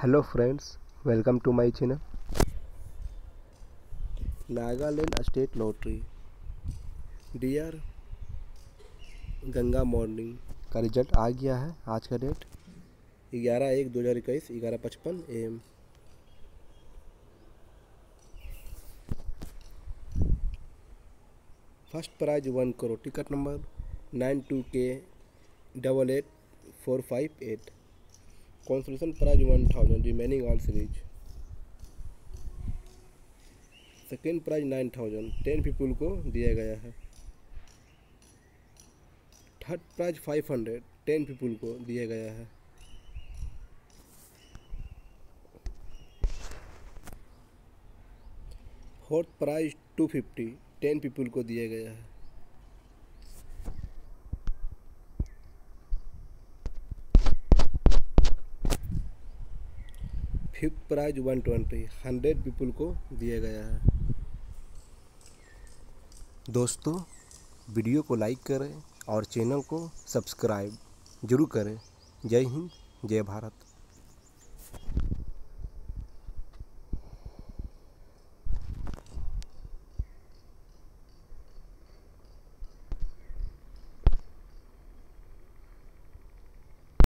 Hello friends, welcome to my channel. Nagaland state lottery dear Ganga morning का result आ गया है। आज का date 11/1/2021 11:55 AM। First prize 1 crore, ticket number 92K88458। Consolation prize 1000, remaining all series. Second prize 9000, 10 people को दिया गया है। थर्ड प्राइज 500, 10 पीपुल को दिया गया है। फोर्थ प्राइज 250, 10 पीपुल को दिया गया है। फिफ्थ प्राइज 120, 100 पीपुल को दिया गया है। दोस्तों, वीडियो को लाइक करें और चैनल को सब्सक्राइब जरूर करें। जय हिंद, जय भारत।